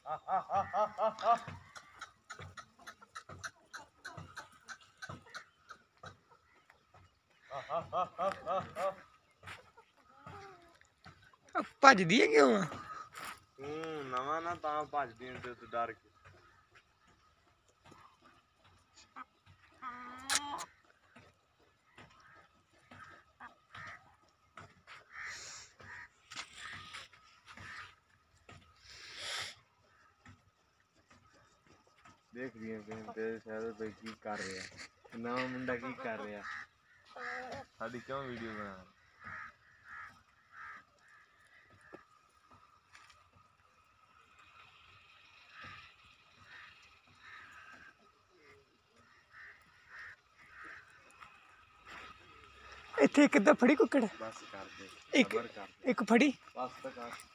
ਭੱਜਦੀ ਹੈ ਕਿਉਂ ਆ? ਤੂੰ ਨਵਾਂ ਨਾ ਤਾਂ ਭੱਜਦੀ ਆਂ ਤੇ ਡਰ ਕੇ। ਦੇਖ ਰਹੀ ਹਾਂ ਤੇ ਸ਼ਾਇਦ ਬਈ ਕੀ ਕਰ ਰਿਹਾ, ਨਵਾਂ ਮੁੰਡਾ ਕੀ ਕਰ ਰਿਹਾ, ਸਾਡੀ ਕਿਉਂ ਵੀਡੀਓ ਬਣਾ। ਇੱਥੇ ਇੱਕ ਅੱਧਾ ਫੜੀ ਕੁੱਕੜ, ਬਸ ਕਰ ਦੇ, ਇੱਕ ਫੜੀ ਬਸ ਤਾਂ ਕਰ।